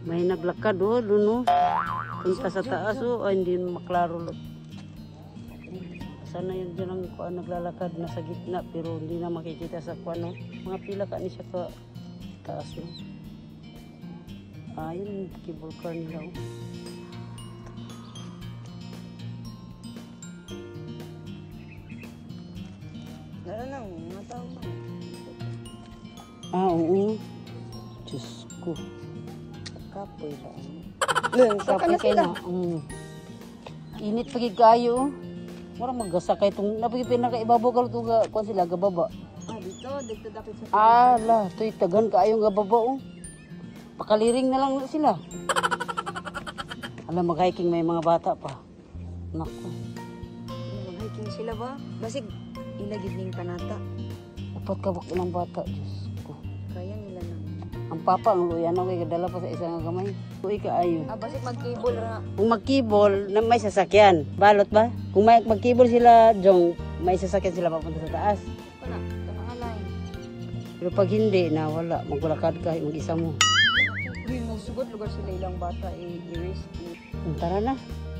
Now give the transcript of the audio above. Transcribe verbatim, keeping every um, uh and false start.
May naglakad oh, doon oh. Punta sa taas oh, ay hindi maklaro. Sana yun dyan ang kuan naglalakad na sa gitna pero hindi na makikita sa kuan oh. Mga pila ka ni siya ka taas oh. Ah, yun cable car nila oh. Lalo lang, mga tao ba? Ah, oo. Diyos ko. Kapoy ba? Kapoy kayo na. Mm. Init pagig kayo. Marang magasa kayo itong napagig pinakaibabaw ka ito ga kuan sila gababa. Ah, dito, dito dapat sa Ala, ito'y tagan kaayo nga baba oh. Pakaliring na lang sila. Alam, mag-hiking may mga bata pa. Naku. Mag-hiking sila ba? Basig, ilagid ning panata. Dapat kabuk ilang bata, Diyos ko. Kaya nila na. Ang papa, ang luya na, kaya kadala pa sa isang gamay. Uy, kaayo. Ah, basig mag-cable ra. Kung mag-kibol, na may sasakyan. Balot ba? Kung may mag-kibol sila, Jong, may sasakyan sila papunta sa taas. Kana, kana alay. Pero pag hindi, na wala. Magulakad ka, mag-isa mo. Uy, magsugod lugar sila ilang bata i-rescue. Tara na.